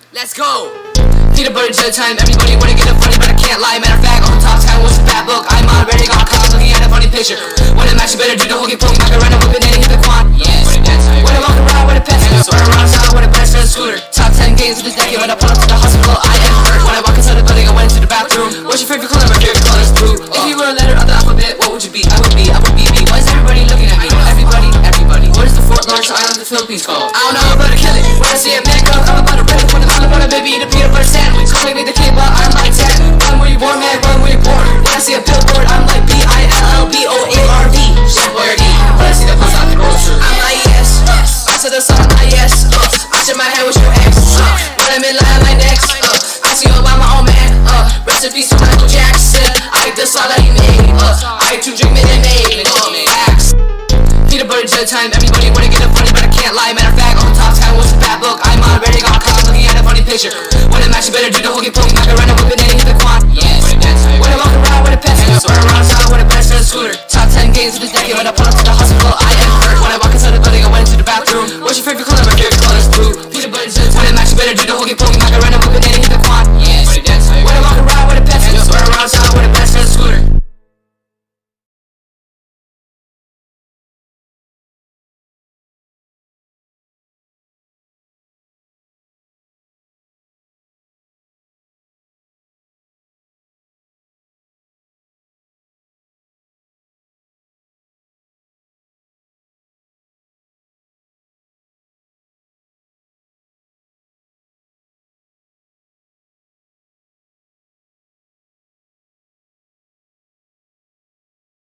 Let's go! Peanut butter jelly time, everybody wanna get up funny, but I can't lie. Matter of fact, on the top 10 was a bad book. I'm already got caught looking at a funny picture. When I'm actually better, do the hooky poke, Macarena whipping and hit the quad. Yes, when I walk around with a pencil, run around town with a best friend scooter. Top 10 games of the decade, when I pull up to the hospital, I am hurt. When I walk inside the building, I went into the bathroom. What's your favorite color? My favorite color is blue. If you were a letter of the alphabet, what would you be? I would be B. Why is everybody looking at me? Everybody. What is the Fort Lauderdale Island of the Philippines called? I don't know, I'm about to kill it. When I see a man come, I'm about to rip it. When I'm about to baby eat a peanut butter sandwich. Calling me the kid, but I'm like that. Run where you born, man, run where you born. When I see a billboard, I'm like BILLBOARD. Shit, where D. When I see the bus out the grocery, I'm like yes. I said the song, like yes. I shake my head with your ex. When I'm in line, I'm like next. I see you about my own man. Recipes to Michael Jackson. I eat the song that he made. I eat to drink minute facts. Peanut butter jelly time, everybody wanna get up funny, but I can't lie. Matter of fact, on the top 10 was a bad book. I'm already got caught looking at a funny picture. When I'm actually better, do the hooky poke, Macarena whipping and hit the quad. Yes, when I walk around with a pencil, run around town with a best friend scooter. Top 10 games of the decade, when I pull up to the hospital, I am hurt. When I walk inside the building, I went into the bathroom. What's your favorite color?